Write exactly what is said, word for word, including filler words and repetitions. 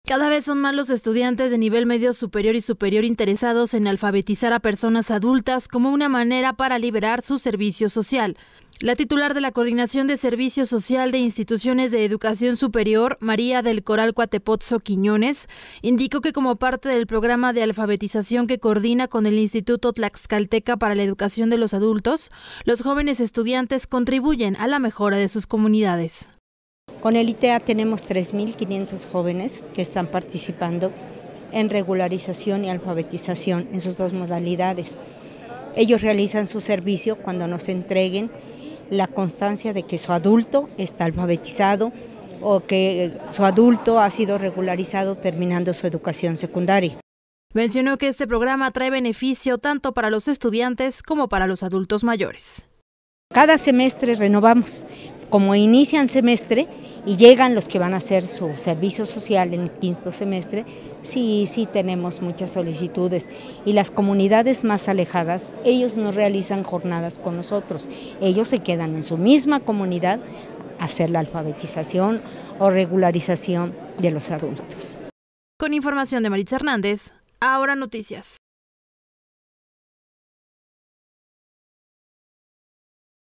Cada vez son más los estudiantes de nivel medio superior y superior interesados en alfabetizar a personas adultas como una manera para liberar su servicio social. La titular de la Coordinación de Servicio Social de Instituciones de Educación Superior, María del Coral Cuatepozzo Quiñones, indicó que como parte del programa de alfabetización que coordina con el Instituto Tlaxcalteca para la Educación de los Adultos, los jóvenes estudiantes contribuyen a la mejora de sus comunidades. Con el I T E A tenemos tres mil quinientos jóvenes que están participando en regularización y alfabetización en sus dos modalidades. Ellos realizan su servicio cuando nos entreguen la constancia de que su adulto está alfabetizado o que su adulto ha sido regularizado terminando su educación secundaria. Mencionó que este programa trae beneficio tanto para los estudiantes como para los adultos mayores. Cada semestre renovamos, como inician semestre y llegan los que van a hacer su servicio social en el quinto semestre, sí, sí tenemos muchas solicitudes. Y las comunidades más alejadas, ellos no realizan jornadas con nosotros, ellos se quedan en su misma comunidad a hacer la alfabetización o regularización de los adultos. Con información de Maritza Hernández, Ahora Noticias.